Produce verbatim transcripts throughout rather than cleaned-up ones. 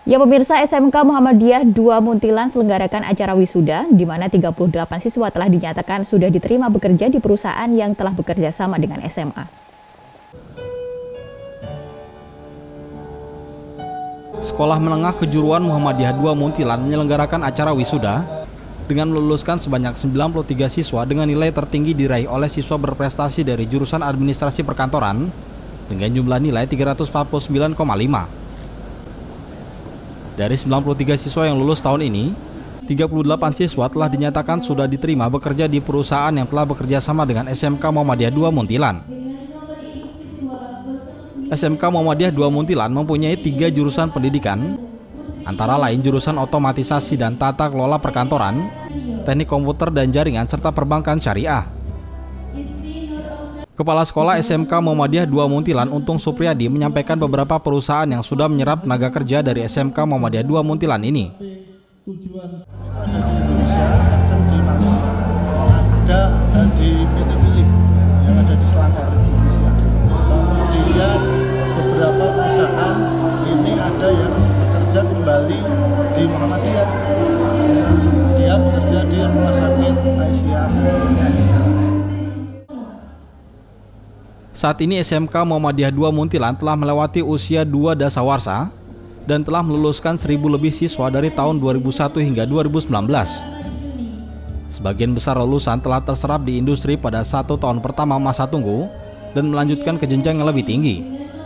Ya pemirsa, S M K Muhammadiyah dua Muntilan selenggarakan acara wisuda, di mana tiga puluh delapan siswa telah dinyatakan sudah diterima bekerja di perusahaan yang telah bekerja sama dengan S M A. Sekolah Menengah Kejuruan Muhammadiyah dua Muntilan menyelenggarakan acara wisuda dengan meluluskan sebanyak sembilan puluh tiga siswa dengan nilai tertinggi diraih oleh siswa berprestasi dari jurusan Administrasi Perkantoran dengan jumlah nilai tiga ratus empat puluh sembilan koma lima. Dari sembilan puluh tiga siswa yang lulus tahun ini, tiga puluh delapan siswa telah dinyatakan sudah diterima bekerja di perusahaan yang telah bekerja sama dengan S M K Muhammadiyah dua Muntilan. S M K Muhammadiyah dua Muntilan mempunyai tiga jurusan pendidikan, antara lain jurusan otomatisasi dan tata kelola perkantoran, teknik komputer dan jaringan, serta perbankan syariah. Kepala Sekolah S M K Muhammadiyah dua Muntilan, Untung Supriyadi, menyampaikan beberapa perusahaan yang sudah menyerap tenaga kerja dari S M K Muhammadiyah dua Muntilan ini. Tujuan ada di Indonesia, di Malaysia, ada di P T Philip yang ada di Selangor, Indonesia. Kemudian beberapa perusahaan ini ada yang bekerja kembali di Muhammadiyah. Dia bekerja di Rumah Sakit Aisyah. Saat ini S M K Muhammadiyah dua Muntilan telah melewati usia dua dasawarsa dan telah meluluskan seribu lebih siswa dari tahun dua ribu satu hingga dua ribu sembilan belas. Sebagian besar lulusan telah terserap di industri pada satu tahun pertama masa tunggu dan melanjutkan ke jenjang yang lebih tinggi.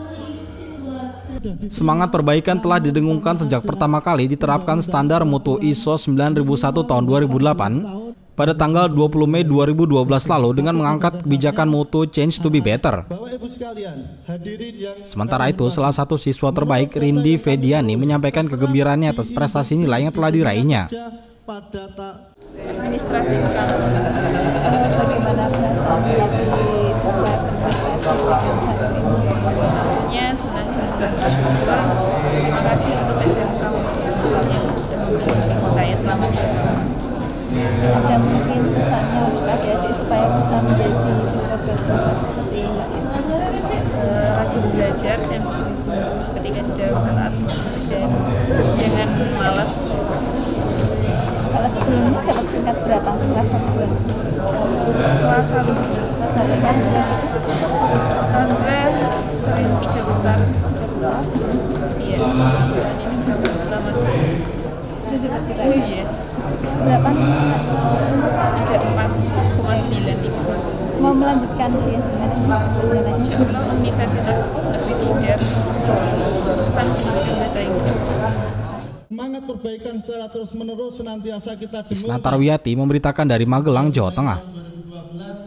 Semangat perbaikan telah didengungkan sejak pertama kali diterapkan standar mutu I S O sembilan ribu satu tahun dua ribu delapan pada tanggal dua puluh Mei dua ribu dua belas lalu dengan mengangkat kebijakan mutu Change to be Better. Sementara itu, salah satu siswa terbaik, Rindi Fediani, menyampaikan kegembiraannya atas prestasi nilai yang telah diraihnya. Administrasi perkantoran. Bagaimana perasaan menjadi siswa berprestasi dengan saat ini? Tentunya senang dan bersyukur. Terima kasih untuk S M K yang sudah membimbing saya selama tiga tahun. Ada mungkin pesannya untuk adik-adik supaya bisa menjadi siswa berprestasi seperti Mbak Rina? Uh, rajin belajar dan bersungguh-sungguh ketika di dalam kelas, dan jangan malas. Kalau sebelumnya dapat peringkat berapa? Kelas satu dua? Kelas satu. Kelas satu kelas dua? Alhamdulillah sering tiga besar. Tiga besar? Iya, kebetulan ini baru pertama. Sudah dapat tiga? Oh iya. Berapa? tiga puluh empat koma sembilan. Mau melanjutkan kuliah di mana? Insya Allah Universitas Negeri Tidar, jurusan pendidikan bahasa Inggris. Semangat perbaikan secara terus-menerus senantiasa kita Isna Tarwiyati memberitakan dari Magelang, Jawa Tengah.